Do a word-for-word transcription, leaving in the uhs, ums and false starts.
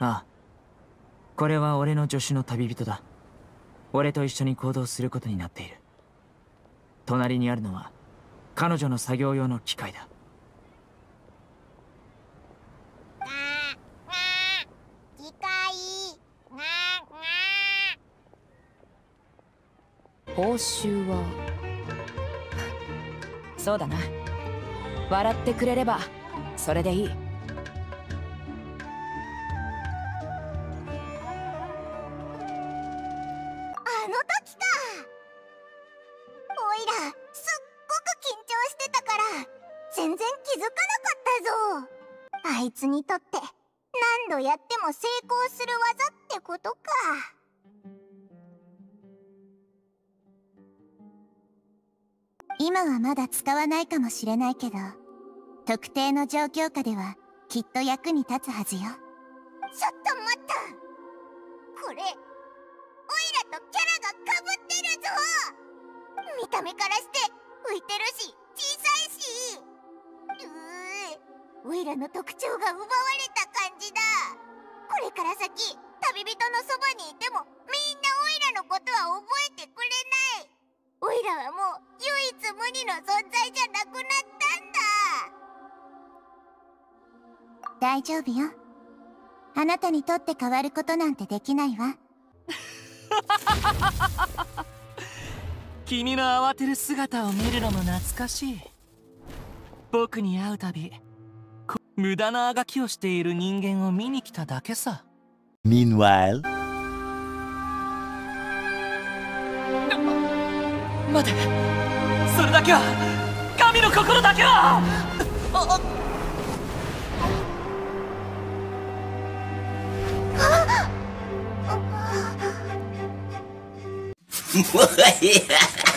ああ、これは俺の助手の旅人だ。俺と一緒に行動することになっている。隣にあるのは彼女の作業用の機械だ。 機械。 報酬はそうだな、笑ってくれればそれでいい。 あの時か。おいらすっごく緊張してたから全然気づかなかったぞ。あいつにとって何度やっても成功する技ってことか。今はまだ使わないかもしれないけど、特定の状況下ではきっと役に立つはずよ。ちょっと待った、これオイラとキャラがかぶってるぞ。見た目からして浮いてるし小さいし、うーオイラの特徴が奪われた感じだ。これから先旅人のそばにいてもみんなオイラのことは覚えてくれない。オイラはもう唯一無二の存在じゃなくなったんだ。大丈夫よ。あなたにとって変わることなんてできないわ。 君の慌てる姿を見るのも懐かしい。僕に会うたび無駄なあがきをしている人間を見に来ただけさ。 Meanwhile、 待て、それだけは、神の心だけは。 あっ